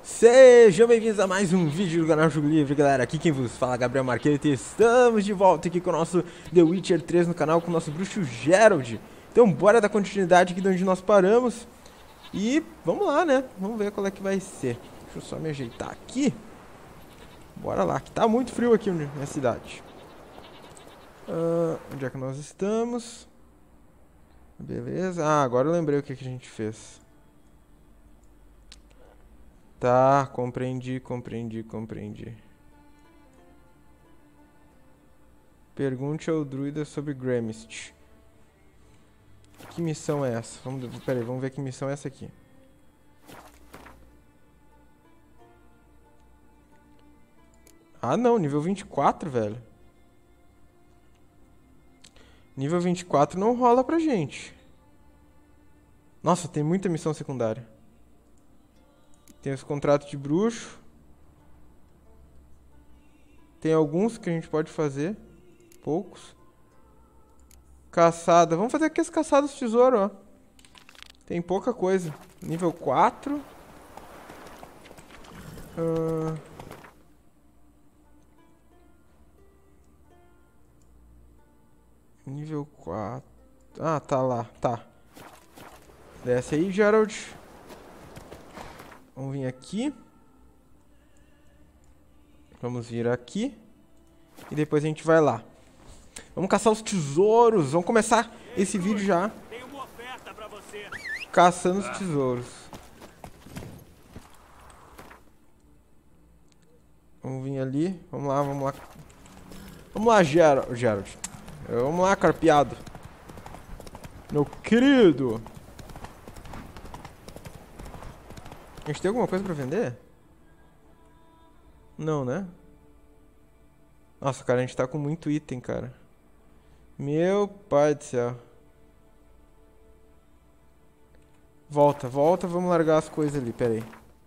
Sejam bem-vindos a mais um vídeo do canal Jogo Livre, galera. Aqui quem vos fala é Gabriel Marquete. Estamos de volta aqui com o nosso The Witcher 3 no canal, com o nosso bruxo Geralt. Então bora dar continuidade aqui de onde nós paramos. E vamos lá, né? Vamos ver qual é que vai ser. Deixa eu só me ajeitar aqui. Bora lá, que tá muito frio aqui na cidade. Onde é que nós estamos? Beleza. Ah, agora eu lembrei o que a gente fez. Tá, compreendi. Pergunte ao druida sobre Gremist. Que missão é essa? Pera aí, vamos ver que missão é essa aqui. Ah não, nível 24, velho. Nível 24 não rola pra gente. Nossa, tem muita missão secundária. Tem os contratos de bruxo. Tem alguns que a gente pode fazer. Poucos. Caçada. Vamos fazer aqui as caçadas de tesouro, ó. Tem pouca coisa. Nível 4. Nível 4. Ah, tá lá. Tá. Desce aí, Geralt. Vamos vir aqui. Vamos vir aqui. E depois a gente vai lá. Vamos caçar os tesouros. Vamos começar esse vídeo já caçando os tesouros. Vamos vir ali. Vamos lá. Vamos lá, Geralt. Vamos lá, carpeado. Meu querido. A gente tem alguma coisa pra vender? Não, né? Nossa, cara, a gente tá com muito item, cara. Meu pai do céu. Volta, vamos largar as coisas ali, pera aí.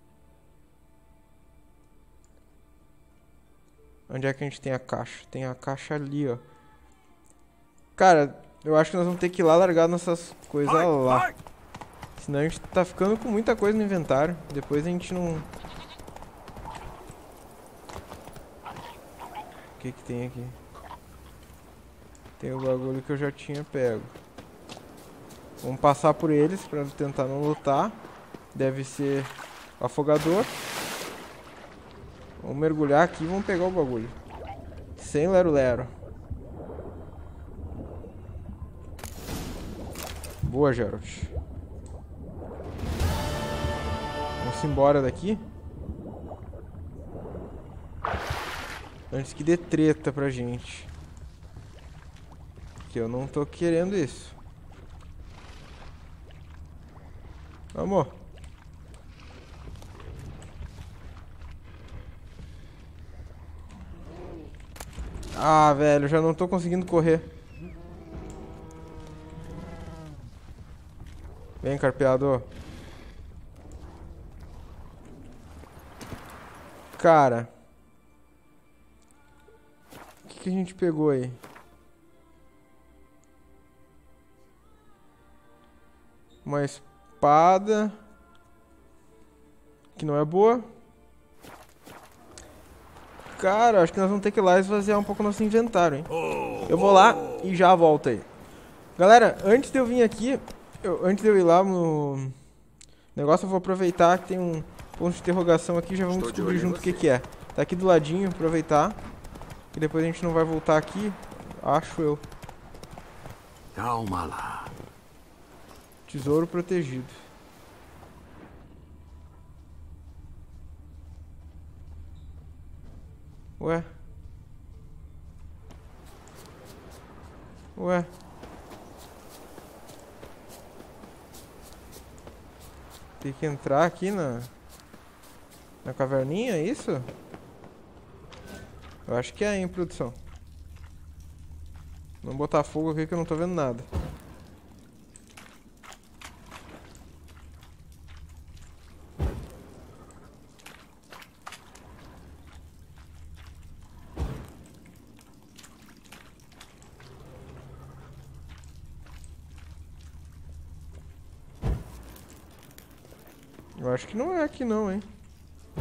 Onde é que a gente tem a caixa? Tem a caixa ali, ó. Cara, eu acho que nós vamos ter que ir lá largar nossas coisas lá. Senão a gente tá ficando com muita coisa no inventário. Depois a gente não... O que que tem aqui? Tem o bagulho que eu já tinha pego. Vamos passar por eles pra tentar não lutar. Deve ser o afogador. Vamos mergulhar aqui e vamos pegar o bagulho. Sem lero-lero. Boa, Geralt. Vamos embora daqui. Antes que dê treta pra gente. Que eu não tô querendo isso. Vamos. Ah, velho, já não tô conseguindo correr. Vem, carpeador. Cara. O que a gente pegou aí? Uma espada. Que não é boa. Cara, acho que nós vamos ter que ir lá esvaziar um pouco o nosso inventário, hein? Eu vou lá e já volto aí. Galera, antes de eu vir aqui... Antes de eu ir lá no negócio, eu vou aproveitar que tem um ponto de interrogação aqui. Já vamos descobrir junto o que que é. Tá aqui do ladinho, aproveitar. Que depois a gente não vai voltar aqui. Acho eu. Calma lá. Tesouro protegido. Ué. Ué. Tem que entrar aqui na caverninha, é isso? Eu acho que é, hein, produção. Vamos botar fogo aqui que eu não tô vendo nada. Eu acho que não é aqui não, hein.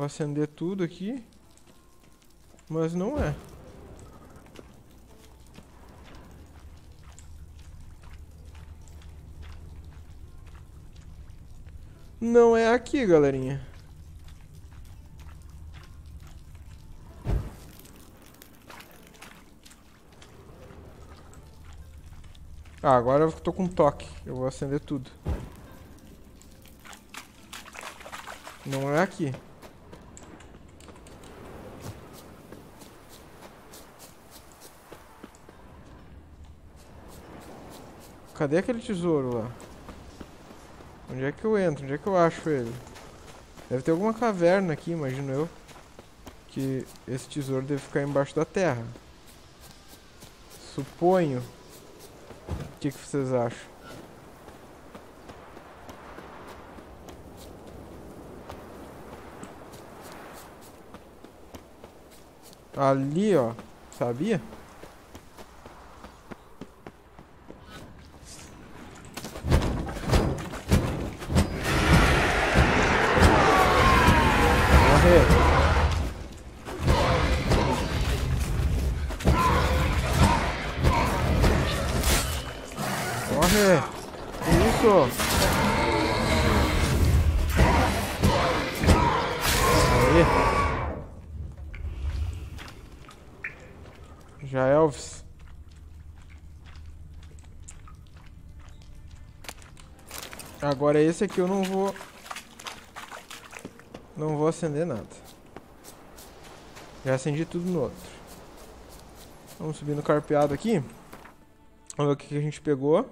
Vou acender tudo aqui. Mas não é. Não é aqui, galerinha. Ah, agora eu tô com toque. Eu vou acender tudo. Não é aqui. Cadê aquele tesouro lá? Onde é que eu entro? Onde é que eu acho ele? Deve ter alguma caverna aqui, imagino eu. Que esse tesouro deve ficar embaixo da terra. Suponho. O que vocês acham? Ali, ó. Sabia? Morrer. Morrer. Que isso? Aí. Já Elvis. Agora esse aqui eu não vou acender nada. Já acendi tudo no outro. Vamos subir no carpeado aqui. Vamos ver o que a gente pegou.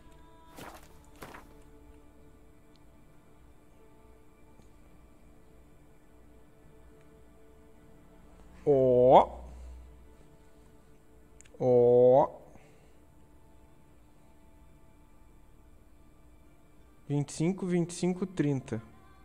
Ó. Ó. 25, 25, 30.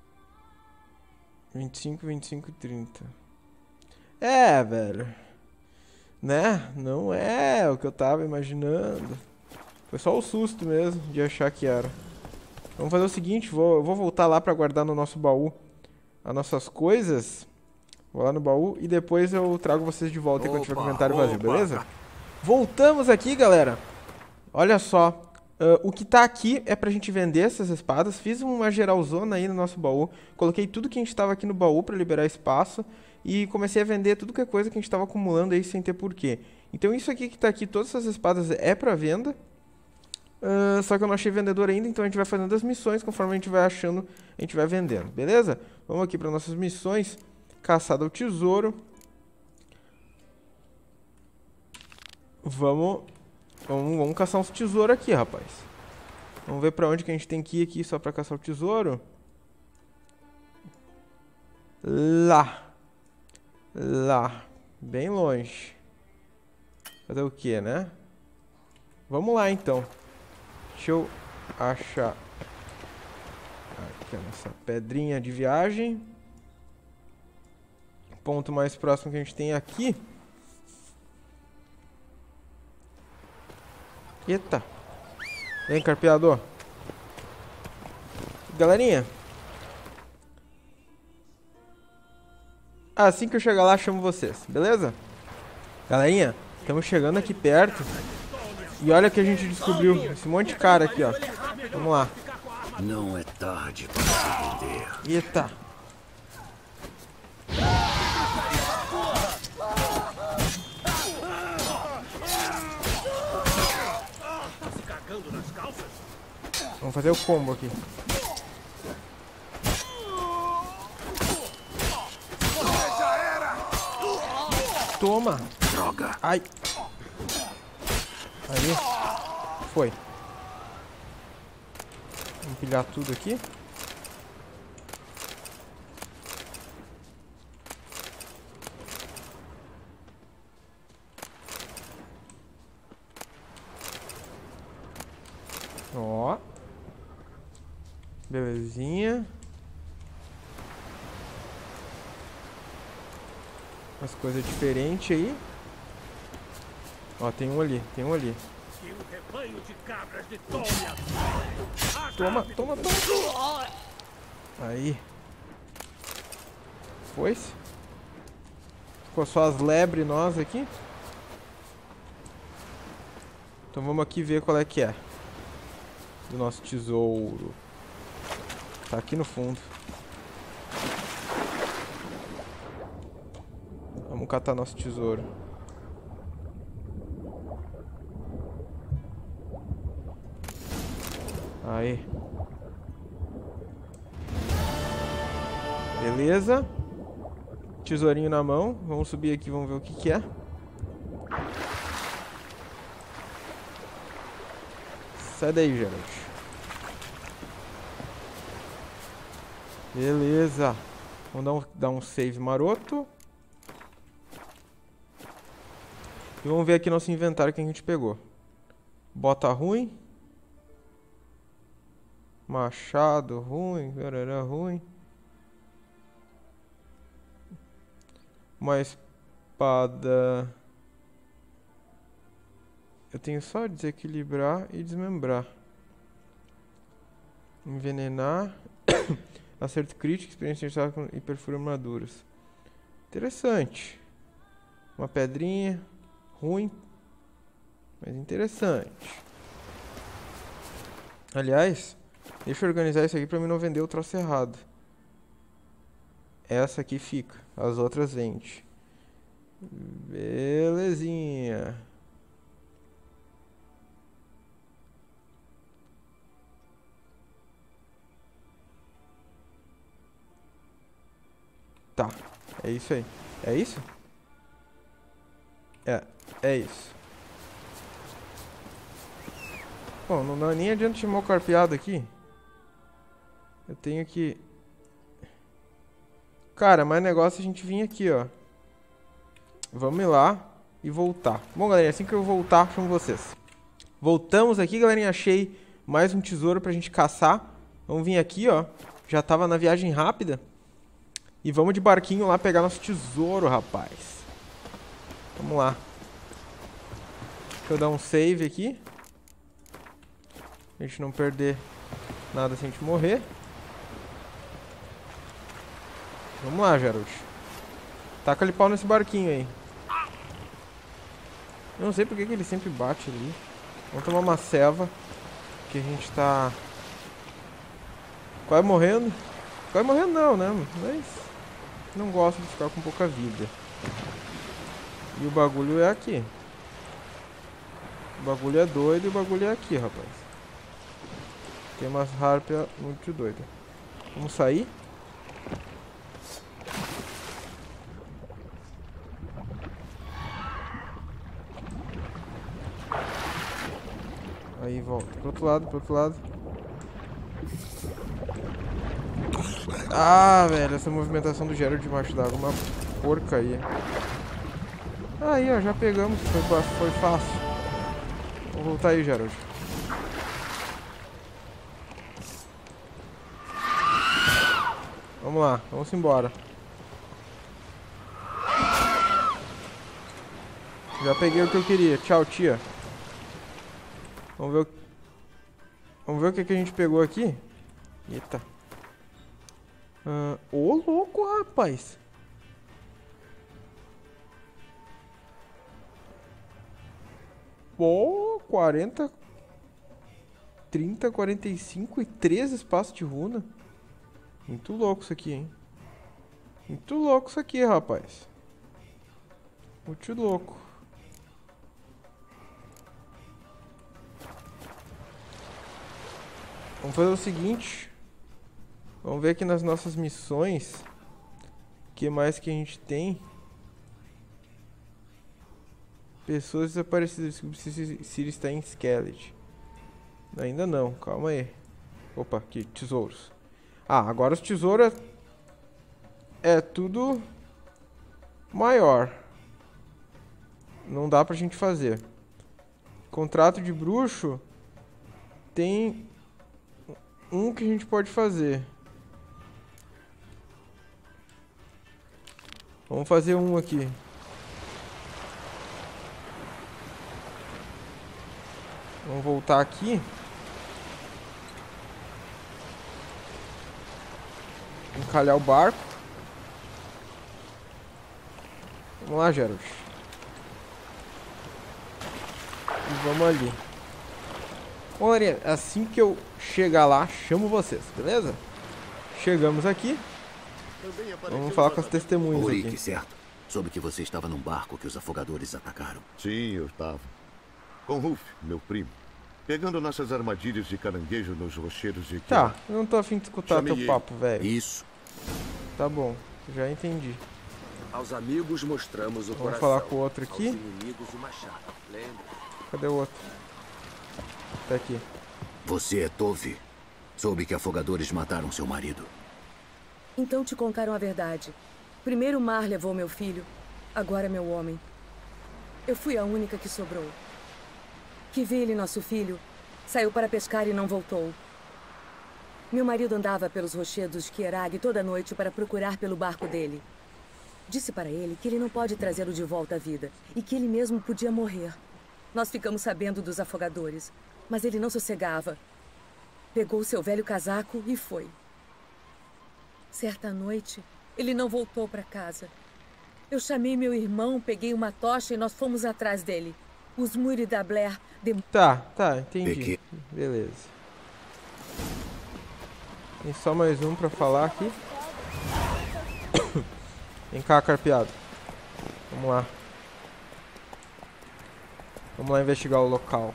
25, 25, 30. É, velho. Né? Não é o que eu tava imaginando. Foi só o susto mesmo de achar que era. Vamos fazer o seguinte, eu vou voltar lá pra guardar no nosso baú as nossas coisas. Vou lá no baú e depois eu trago vocês de volta quando tiver com o inventário vazio, beleza? Voltamos aqui, galera. Olha só. O que tá aqui é pra gente vender essas espadas. Fiz uma geralzona aí no nosso baú. Coloquei tudo que a gente tava aqui no baú pra liberar espaço. E comecei a vender tudo que é coisa que a gente tava acumulando aí sem ter porquê. Então isso aqui que tá aqui, todas essas espadas é pra venda. Só que eu não achei vendedor ainda, então a gente vai fazendo as missões. Conforme a gente vai achando, a gente vai vendendo, beleza? Vamos aqui para nossas missões. Caçada ao tesouro. Vamos caçar uns tesouros aqui, rapaz. Vamos ver pra onde que a gente tem que ir aqui só pra caçar o tesouro. Lá. Bem longe. Fazer o que, né? Vamos lá, então. Deixa eu achar aqui a nossa pedrinha de viagem. O ponto mais próximo que a gente tem aqui. Eita. Vem, carpeador. Galerinha. Assim que eu chegar lá, chamo vocês, beleza? Galerinha, estamos chegando aqui perto. E olha que a gente descobriu esse monte de cara aqui, ó. Vamos lá. Não é tarde para se render. Eita. Vamos fazer o combo aqui. Toma. Droga. Ai. Aí. Foi. Vamos pilhar tudo aqui. Ó. Belezinha. Umas coisas diferentes aí. Ó, tem um ali, tem um ali. Toma. Aí. foice. Ficou só as lebres nós aqui. Então vamos aqui ver qual é que é do nosso tesouro. Tá aqui no fundo. Vamos catar nosso tesouro. Aí. Beleza. Tesourinho na mão. Vamos subir aqui, vamos ver o que que é. Sai daí, Geralt. Beleza. Vamos dar um save maroto. E vamos ver aqui nosso inventário que a gente pegou. Bota ruim. Machado ruim. Garara ruim. Uma espada. Eu tenho só desequilibrar e desmembrar. Envenenar. Acerto crítico, experiência e perfura armaduras. Interessante. Uma pedrinha. Ruim. Mas interessante. Aliás, deixa eu organizar isso aqui pra mim não vender o troço errado. Essa aqui fica. As outras vende. Belezinha. Tá. É isso aí. É isso? É isso. Bom, não dá nem adianta chamar o carpeado aqui. Eu tenho que... Cara, mais negócio a gente vir aqui, ó. Vamos ir lá e voltar. Bom, galerinha, assim que eu voltar, chamo vocês. Voltamos aqui, galerinha. Achei mais um tesouro pra gente caçar. Vamos vir aqui, ó. Já tava na viagem rápida. E vamos de barquinho lá pegar nosso tesouro, rapaz. Vamos lá. Deixa eu dar um save aqui. A gente não perder nada se a gente morrer. Vamos lá, Geralt. Taca ali pau nesse barquinho aí. Eu não sei porque que ele sempre bate ali. Vamos tomar uma ceva. Que a gente tá... quase morrendo. Quase morrendo não, né? Mas... não gosto de ficar com pouca vida. E o bagulho é aqui. O bagulho é doido e o bagulho é aqui, rapaz. Tem umas harpias muito doidas. Vamos sair? Aí volta. Pro outro lado, pro outro lado. Ah, velho, essa movimentação do Geralt debaixo d'água, uma porcaria. Aí, ó, já pegamos, foi fácil. Vou voltar aí, Geralt. Vamos lá, vamos embora. Já peguei o que eu queria. Tchau, tia. Vamos ver o que que a gente pegou aqui. Eita. Ô, louco, rapaz. Pô, 40, 30, 45 e 3 espaços de runa. Muito louco isso aqui, hein? Muito louco isso aqui, rapaz. Muito louco. Vamos fazer o seguinte. Vamos ver aqui nas nossas missões. O que mais que a gente tem? Pessoas desaparecidas. Descobrir se ele está em Skellige. Ainda não, calma aí. Opa, aqui, tesouros. Ah, agora os tesouros é tudo maior. Não dá pra gente fazer. Contrato de bruxo tem um que a gente pode fazer. Vamos fazer um aqui. Vamos voltar aqui. Encalhar o barco. Vamos lá, Geralt. E vamos ali. Bom, galerinha, assim que eu chegar lá, chamo vocês, beleza? Chegamos aqui. Vamos falar com as testemunhas Ulrich, aqui. certo? Soube que você estava num barco que os afogadores atacaram. Sim, eu estava. Com Ruf, meu primo. Pegando nossas armadilhas de caranguejo nos rocheiros de... Tá, eu não tô afim de escutar Chamei teu ele. papo, velho. Isso. Tá bom, já entendi. Aos amigos mostramos o Vamos coração. falar com o outro Aos aqui. inimigos o machado. Lembra? Cadê o outro? Tá aqui. Você é Tove. Soube que afogadores mataram seu marido. Então te contaram a verdade. Primeiro Mar levou meu filho, agora meu homem. Eu fui a única que sobrou. Kivili, nosso filho, saiu para pescar e não voltou. Meu marido andava pelos rochedos de Kierag toda noite para procurar pelo barco dele. Disse para ele que ele não pode trazê-lo de volta à vida e que ele mesmo podia morrer. Nós ficamos sabendo dos afogadores, mas ele não sossegava. Pegou seu velho casaco e foi. Certa noite, ele não voltou para casa. Eu chamei meu irmão, peguei uma tocha e nós fomos atrás dele. Os Muri da Blair... Tá, entendi. Peguei. Beleza. Tem só mais um pra falar aqui. Vem cá, carpeado. Vamos lá. Vamos lá investigar o local.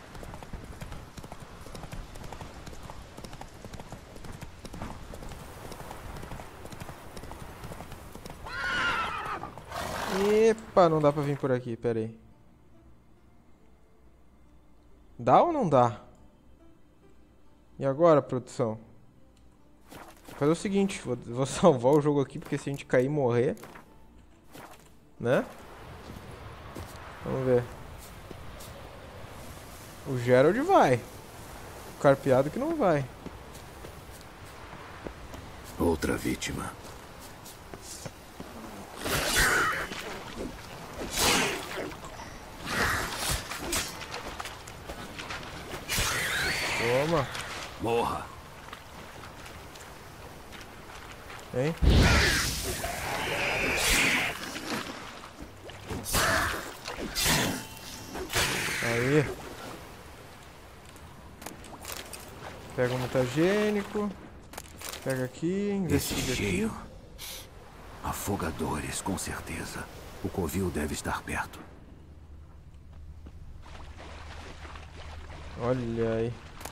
Epa, não dá pra vir por aqui, pera aí. Dá ou não dá? E agora, produção? Vou fazer o seguinte, vou salvar o jogo aqui, porque se a gente cair e morrer... Né? Vamos ver. O Geralt vai. O carpeado que não vai. Outra vítima. Toma. Morra. Vem. Aí. Pega o mutagênico. Pega aqui, Esse investiga aqui. cheiro. Afogadores, com certeza. O covil deve estar perto. Olha aí.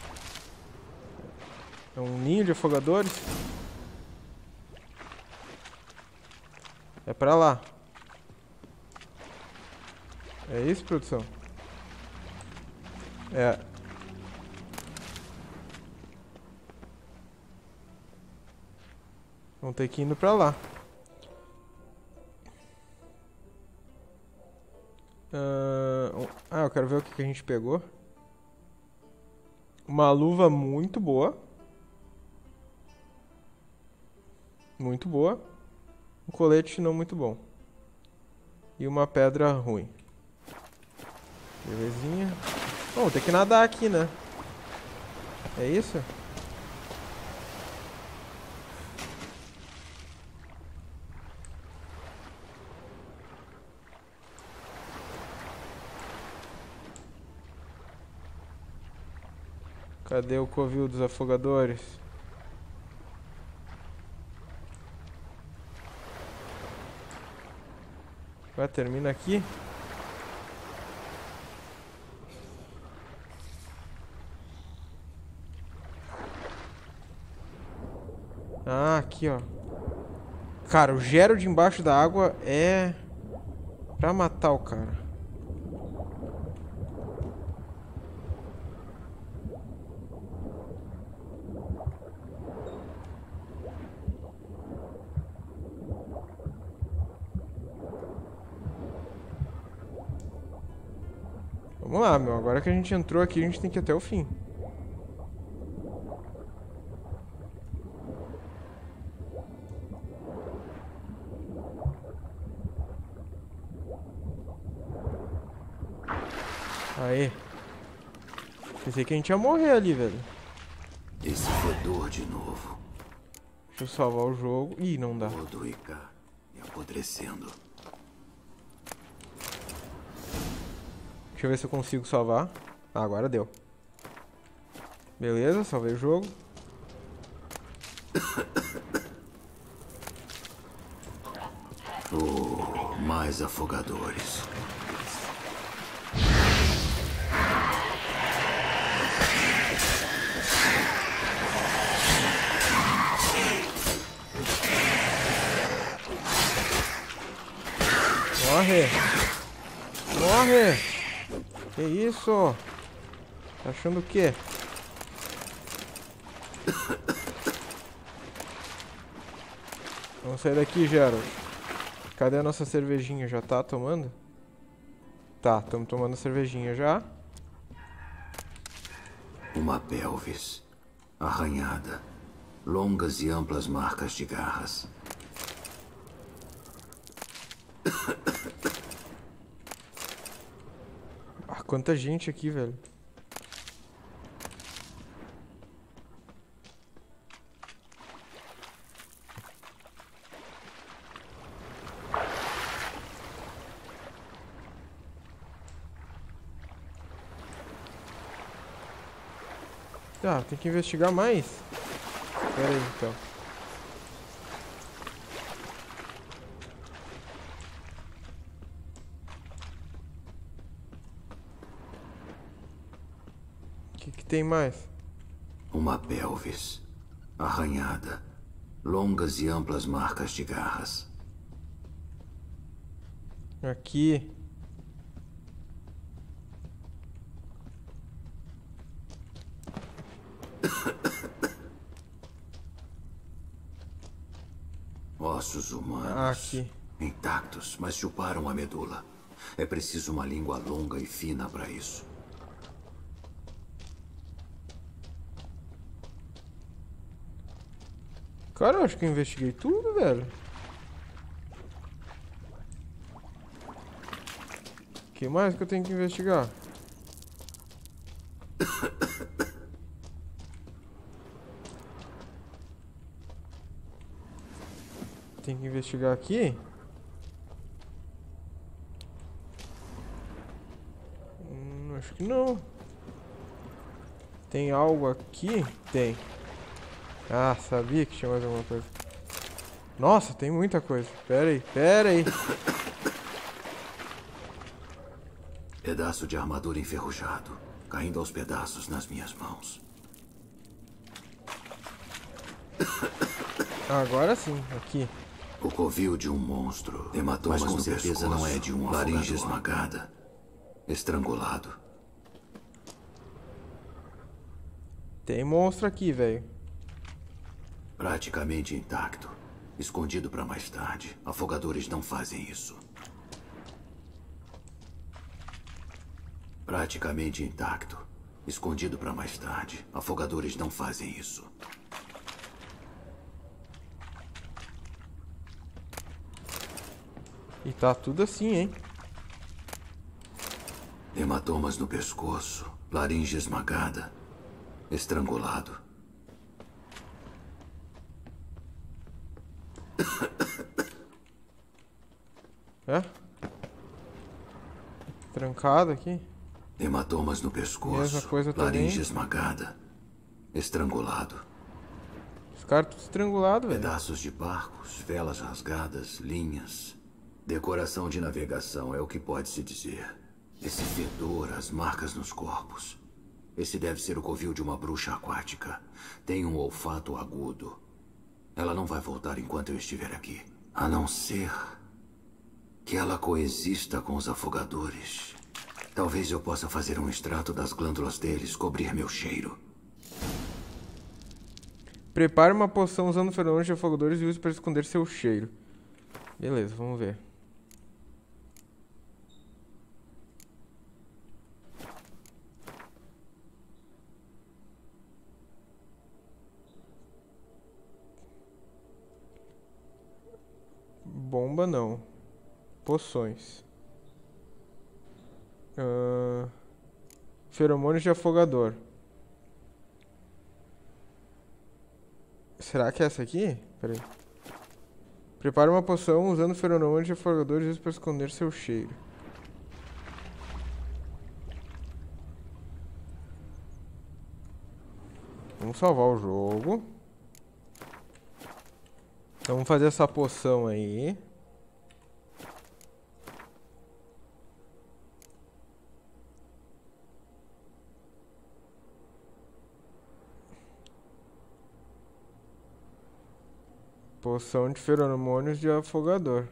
É um ninho de afogadores. É pra lá. É isso, produção? É. Vamos ter que ir indo pra lá. Eu quero ver o que a gente pegou. Uma luva muito boa. Muito boa. Um colete não muito bom. E uma pedra ruim. Belezinha. Bom, tem que nadar aqui, né? É isso? Cadê o covil dos afogadores? Vai, termina aqui. Ah, aqui, ó. Cara, o Geralt embaixo da água é pra matar o cara. Vamos lá, meu. Agora que a gente entrou aqui, a gente tem que ir até o fim. Aê. Pensei que a gente ia morrer ali, velho. Esse fedor de novo. Deixa eu salvar o jogo. Ih, não dá. Podre e apodrecendo. Deixa eu ver se eu consigo salvar. Ah, agora deu. Beleza, salvei o jogo. Mais afogadores. Morre! Morre! Que isso? Tá achando o quê? Vamos sair daqui, Geralt. Cadê a nossa cervejinha? Já tá tomando? Tá, estamos tomando cervejinha já. Uma pelvis. Arranhada. Longas e amplas marcas de garras. Ah, quanta gente aqui, velho. Tá, tem que investigar mais. Pera aí, então. O que tem mais? Uma pelvis. Arranhada. Longas e amplas marcas de garras. Aqui. Ossos humanos. Aqui. Intactos, mas chuparam a medula. É preciso uma língua longa e fina para isso. Cara, eu acho que eu investiguei tudo, velho. O que mais que eu tenho que investigar? Tem que investigar aqui? Acho que não. Tem algo aqui? Tem. Ah, sabia que tinha mais alguma coisa. Nossa, tem muita coisa. Pera aí, pera aí. Pedaço de armadura enferrujado, caindo aos pedaços nas minhas mãos. Agora sim, aqui. O covil de um monstro. Hematomas mas com certeza pescoço, não é de um laringe esmagada. Estrangulado. Tem monstro aqui, velho. Praticamente intacto. Escondido para mais tarde. Afogadores não fazem isso. Praticamente intacto. Escondido para mais tarde. Afogadores não fazem isso. E tá tudo assim, hein? Hematomas no pescoço. Laringe esmagada. Estrangulado. É? Trancado aqui. Hematomas no pescoço. Mesma coisa laringe também. esmagada. Estrangulado. Os caras tudo estrangulado, velho. Pedaços de barcos, velas rasgadas, linhas. Decoração de navegação é o que pode se dizer. Esse fedor, as marcas nos corpos. Esse deve ser o covil de uma bruxa aquática. Tem um olfato agudo. Ela não vai voltar enquanto eu estiver aqui. A não ser que ela coexista com os afogadores. Talvez eu possa fazer um extrato das glândulas deles cobrir meu cheiro. Prepare uma poção usando feromônios de afogadores e use para esconder seu cheiro. Beleza, vamos ver. Bomba não. Poções. Feromônios de afogador. Será que é essa aqui? Pera aí. Prepare uma poção usando feromônios de afogadores para esconder seu cheiro. Vamos salvar o jogo. Então vamos fazer essa poção aí. Poção de feromônios de afogador.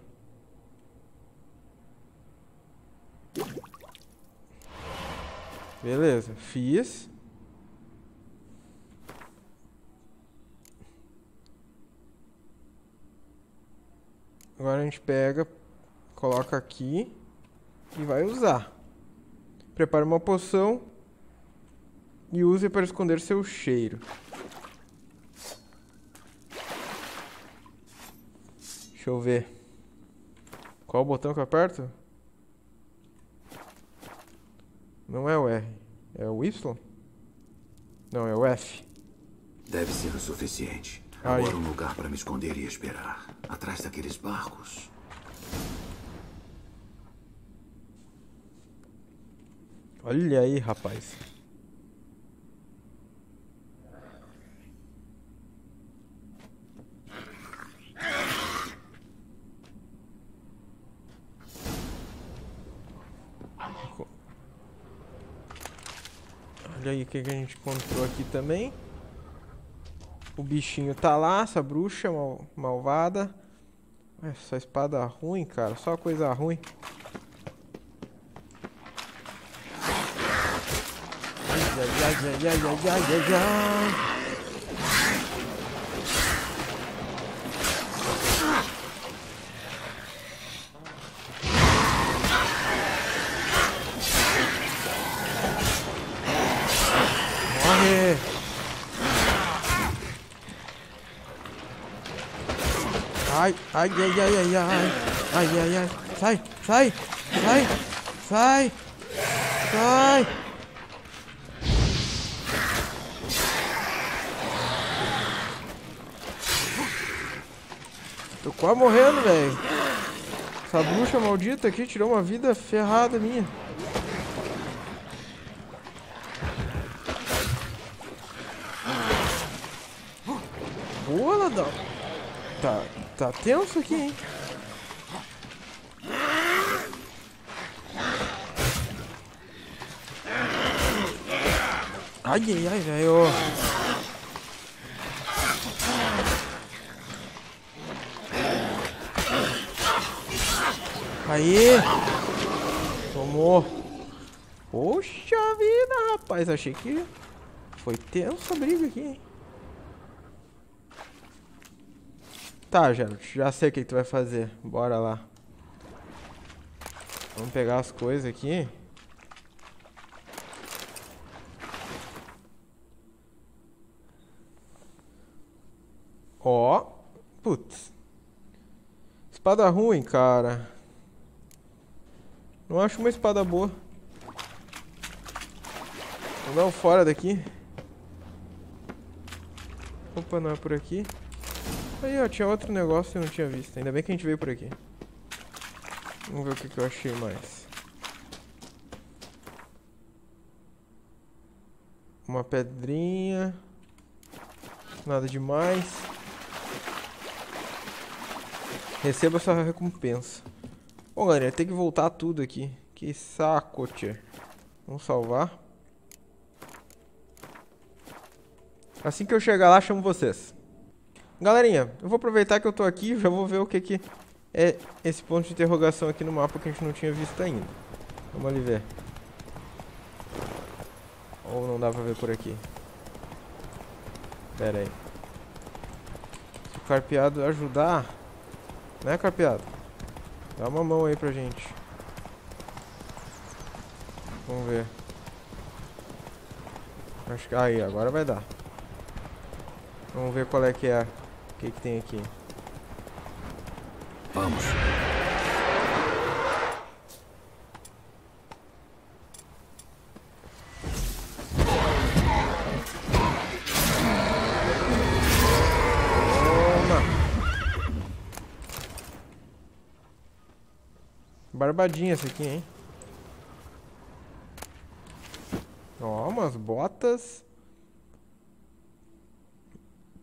Beleza, fiz. Agora a gente pega, coloca aqui e vai usar. Prepare uma poção e use para esconder seu cheiro. Deixa eu ver. Qual o botão que eu aperto? Não é o R. É o Y? Não, é o F. Deve ser o suficiente. Aí. Agora um lugar para me esconder e esperar. Atrás daqueles barcos. Olha aí, rapaz. Olha aí o que a gente encontrou aqui também. O bichinho tá lá, essa bruxa malvada. Essa espada ruim, cara. Só coisa ruim. Ai. Morre! Ai. Sai! Tô quase morrendo, velho. Essa bruxa maldita aqui tirou uma vida ferrada minha. Boa, Ladão. Tá tenso aqui, hein? Ai, velho. Aí. Tomou. Poxa vida, rapaz. Achei que foi tensa a briga aqui, hein? Tá, Geralt. Já sei o que tu vai fazer. Bora lá. Vamos pegar as coisas aqui. Ó. Putz. Espada ruim, cara. Não acho uma espada boa. Vou dar um fora daqui. Opa, não é por aqui. Aí, ó, tinha outro negócio que eu não tinha visto. Ainda bem que a gente veio por aqui. Vamos ver o que eu achei mais. Uma pedrinha. Nada demais. Receba sua recompensa. Bom, galera, tem que voltar tudo aqui. Que saco, tia. Vamos salvar. Assim que eu chegar lá, chamo vocês. Galerinha, eu vou aproveitar que eu tô aqui e já vou ver o que é esse ponto de interrogação aqui no mapa que a gente não tinha visto ainda. Vamos ali ver. Ou não dá pra ver por aqui. Pera aí. Se o carpeado ajudar... Né, carpeado? Dá uma mão aí pra gente. Vamos ver. Acho que... Aí, agora vai dar. Vamos ver qual é que é. O que tem aqui? Vamos. Barbadinha essa aqui, hein? Ó, umas botas.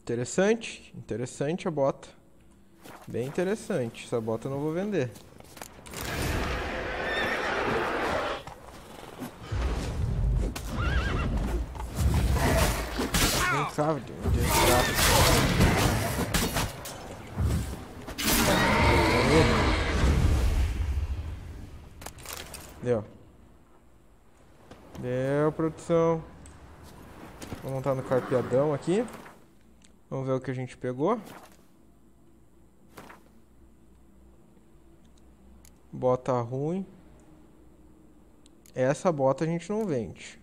Interessante. Interessante a bota. Bem interessante. Essa bota eu não vou vender. Nem sabe de entrar. Deu. Deu, produção. Vou montar no carpeadão aqui. Vamos ver o que a gente pegou. Bota ruim. Essa bota a gente não vende.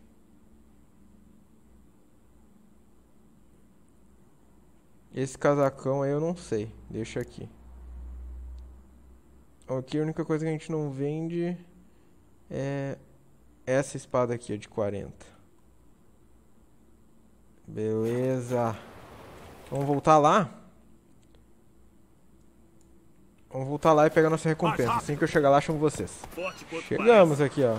Esse casacão aí eu não sei. Deixa aqui. Aqui a única coisa que a gente não vende é essa espada aqui, é de 40. Beleza. Vamos voltar lá. Vamos voltar lá e pegar nossa recompensa. Assim que eu chegar lá, chamo vocês. Chegamos aqui, ó.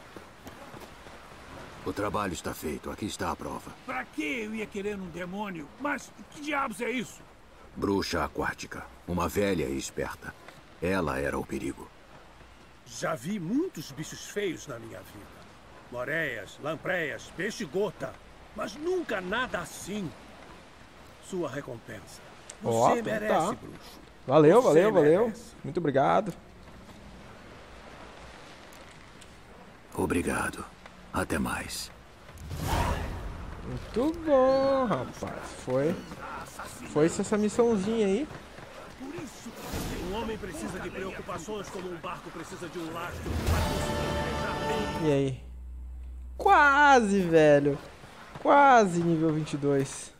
O trabalho está feito. Aqui está a prova. Pra que eu ia querer um demônio? Mas que diabos é isso? Bruxa aquática. Uma velha e esperta. Ela era o perigo. Já vi muitos bichos feios na minha vida. Moreias, lampreias, peixe-gota. Mas nunca nada assim. Sua recompensa. Você merece, bruxo. Valeu, Você valeu, valeu. merece. Muito obrigado. Obrigado. Até mais. Muito bom, rapaz. Foi essa missãozinha aí. Por isso, um homem precisa de preocupações como um barco precisa de um lastro para conseguir viajar bem. E aí? Quase, velho. Quase nível 22.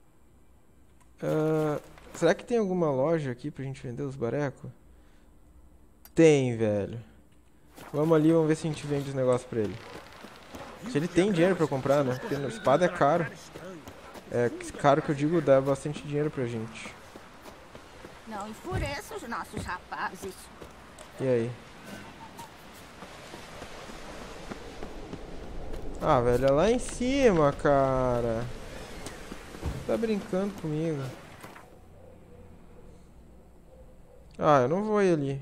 Será que tem alguma loja aqui pra gente vender os barecos? Tem, velho. Vamos ali, vamos ver se a gente vende os negócios pra ele. Se ele tem dinheiro pra comprar, né? Porque a espada é caro. É caro que eu digo, dá bastante dinheiro pra gente. Não enfureça os nossos rapazes. E aí? Ah, velho, é lá em cima, cara. Tá brincando comigo. Ah, eu não vou ir ali.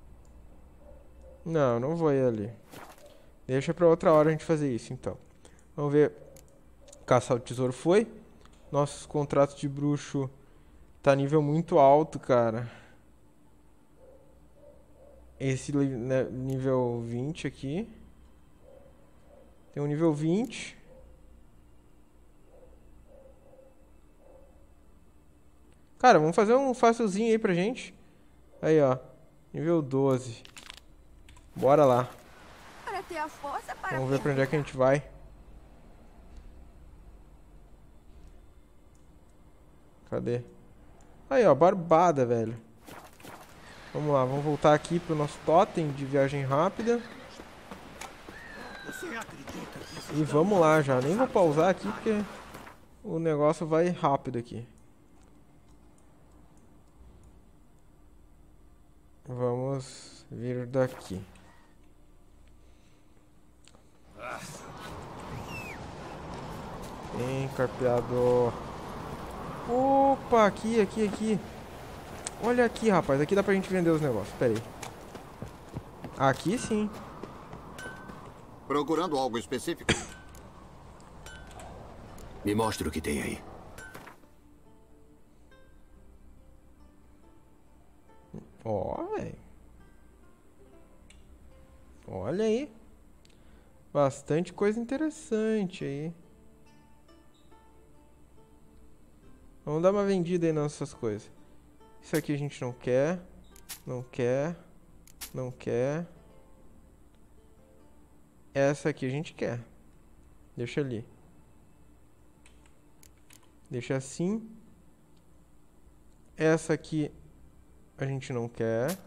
Não, não vou ir ali. Deixa pra outra hora a gente fazer isso, então. Vamos ver. Caçar o tesouro foi. Nossos contratos de bruxo tá nível muito alto, cara. Esse nível 20 aqui. Tem um nível 20. Cara, vamos fazer um facilzinho aí pra gente. Aí, ó. Nível 12. Bora lá. Para ter a força para Vamos ver pra onde é que a gente vai. Cadê? Aí, ó. Barbada, velho. Vamos lá. Vamos voltar aqui pro nosso totem de viagem rápida. Você acredita que E vamos lá já. Nem vou pausar aqui porque o negócio vai rápido aqui. Vamos vir daqui. Vem, carpeador. Opa, aqui. Olha aqui, rapaz. Aqui dá pra gente vender os negócios. Pera aí. Aqui sim. Procurando algo específico? Me mostre o que tem aí. Ó, velho. Olha aí. Bastante coisa interessante aí. Vamos dar uma vendida aí nas nossas coisas. Isso aqui a gente não quer. Não quer. Não quer. Essa aqui a gente quer. Deixa ali. Deixa assim. Essa aqui a gente não quer.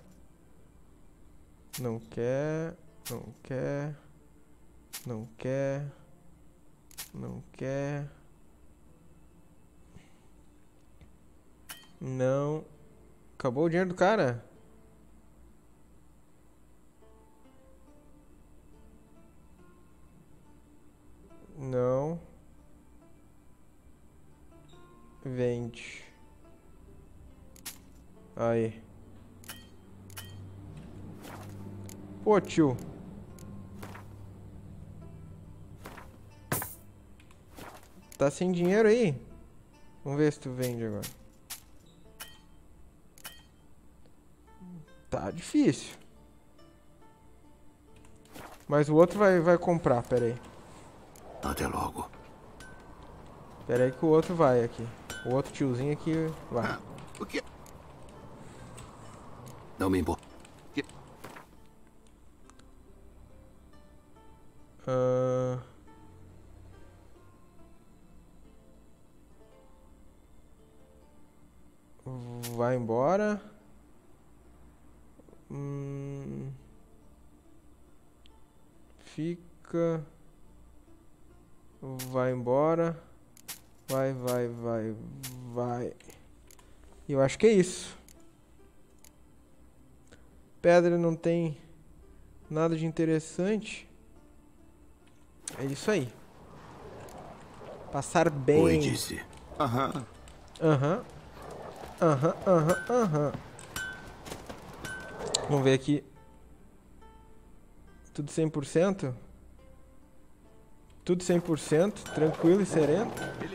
Não quer. Não quer. Não quer. Não quer. Não. Acabou o dinheiro do cara? Não. Vende. Aí. Pô, tio. Tá sem dinheiro aí? Vamos ver se tu vende agora. Tá difícil. Mas o outro vai comprar, pera aí. Até logo. Pera aí que o outro vai aqui. O outro tiozinho aqui vai. O quê? Não me importa. Vai embora. Fica. Vai embora. Vai. E eu acho que é isso. Pedra não tem nada de interessante. É isso aí. Passar bem. Oi, disse. Aham. Vamos ver aqui. Tudo 100%? Tudo 100%, tranquilo e sereno.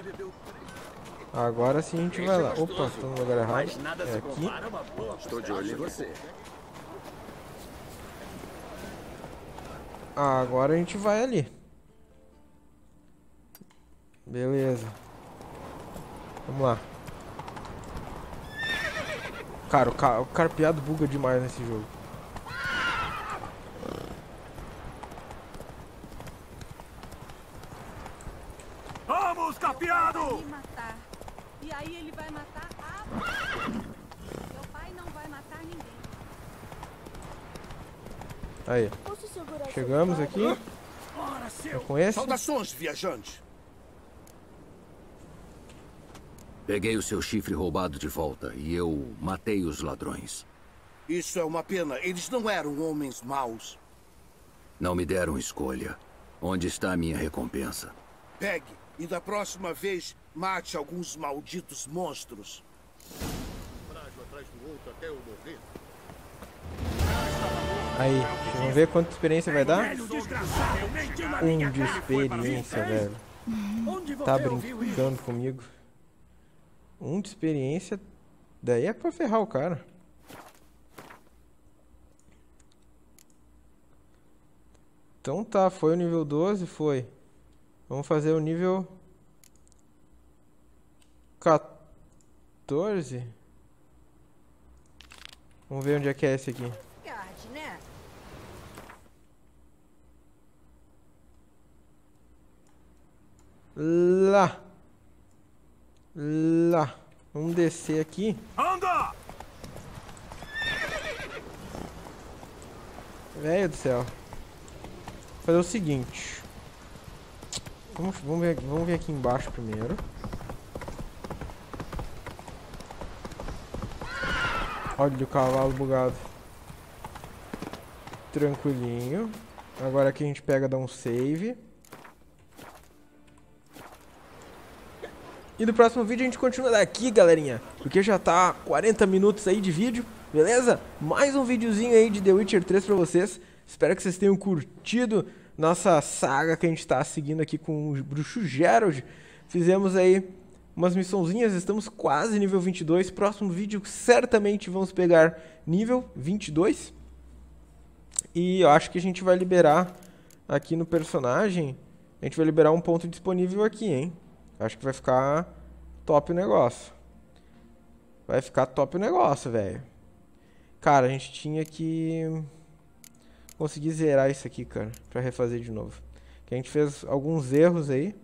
Agora sim a gente vai lá. Opa, estou no lugar errado. É aqui. Estou de olho em você. Agora a gente vai ali. Beleza. Vamos lá. Cara, o carpeado buga demais nesse jogo. Vamos, carpeado! Me matar. E aí ele vai matar a... Meu pai não vai matar ninguém. Aí. Chegamos aqui. É com esse? Saudações, viajante. Peguei o seu chifre roubado de volta e eu matei os ladrões. Isso é uma pena. Eles não eram homens maus. Não me deram escolha. Onde está a minha recompensa? Pegue e da próxima vez mate alguns malditos monstros. Aí, vamos ver quanta experiência vai dar? 1 de experiência, velho. Tá brincando comigo? 1 de experiência. Daí é pra ferrar o cara. Então tá, foi o nível 12, foi. Vamos fazer o nível 14. Vamos ver onde é que é esse aqui. Né? Lá. Vamos descer aqui. Anda! Velho do céu. Vou fazer o seguinte. Vamos ver aqui embaixo primeiro. Olha o cavalo bugado. Tranquilinho. Agora aqui a gente pega, dá um save. E no próximo vídeo a gente continua daqui, galerinha. Porque já tá 40 minutos aí de vídeo, beleza? Mais um videozinho aí de The Witcher 3 pra vocês. Espero que vocês tenham curtido nossa saga que a gente tá seguindo aqui com o Bruxo Geralt. Fizemos aí umas missãozinhas, estamos quase nível 22. Próximo vídeo certamente vamos pegar nível 22. E eu acho que a gente vai liberar aqui no personagem. A gente vai liberar um ponto disponível aqui, hein? Acho que vai ficar top o negócio. Vai ficar top o negócio, velho. Cara, a gente tinha que conseguir zerar isso aqui, cara, pra refazer de novo. Que a gente fez alguns erros aí.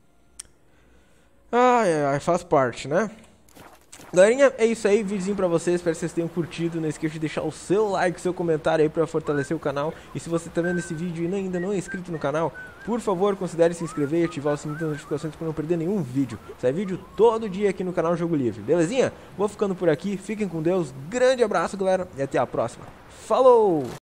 Faz parte, né? Galerinha, é isso aí, videozinho pra vocês, espero que vocês tenham curtido. Não esqueça de deixar o seu like, o seu comentário aí pra fortalecer o canal. E se você tá vendo esse vídeo e ainda não é inscrito no canal, por favor, considere se inscrever e ativar o sininho das notificações pra não perder nenhum vídeo. Sai vídeo todo dia aqui no canal Jogo Livre, belezinha? Vou ficando por aqui, fiquem com Deus, grande abraço, galera, e até a próxima. Falou!